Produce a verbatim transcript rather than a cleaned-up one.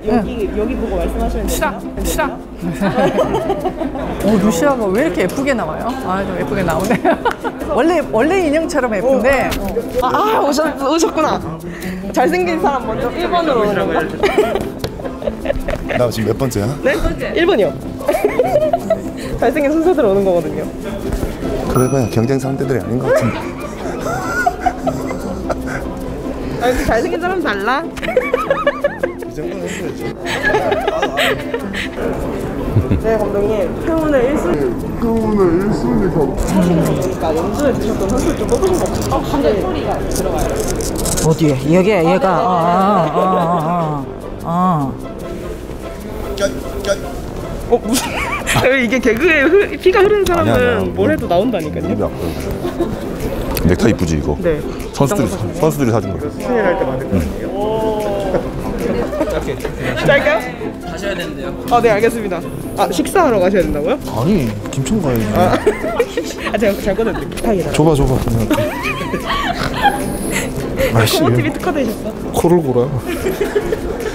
여기 응. 여기 보고 말씀하시면 시작! 시작! 오, 루시아가 왜 이렇게 예쁘게 나와요? 아, 좀 예쁘게 나오네요. 원래 원래 인형처럼 예쁜데. 어. 아, 아 오셨, 오셨구나. 잘생긴 사람 먼저 일 번으로 오는 건가? 나 지금 몇 번째야? 네? 일 번이요. 잘생긴 순서대로 오는 거거든요. 그래봐야 경쟁 상대들이 아닌 것 같은데. 아, 근데 잘생긴 사람 달라? 이 정도는 해줘야지. 네, 감독님. 태훈의 일 순위. 태훈의 일 순위가 하시는 거 보니까 연주에 드셨던 선수 좀 뽑으신 거 없어요? 어, 근데 소리가 들어가요. 어디에? 얘게, 얘가. 아, 아, 아, 아, 아. 어, 무슨. 이게 개그에 흐, 피가 흐르는 사람은 아니, 아니, 뭘 해도 나온다니까요. 넥타이 이쁘지 이거? 네. 선수들이, 선수들이 사준 거예요. 승리를 할 때 만들 거거든요. 짧게요? 가셔야 되는데요. 아, 네, 알겠습니다. 아, 식사하러 가셔야 된다고요? 아니 김천 가야지. 아, 아 제가 잘 꺼내드릴게요. 다행이다. 줘봐 줘봐. 아씨 코모티비 특화 되셨어? 코를 골아.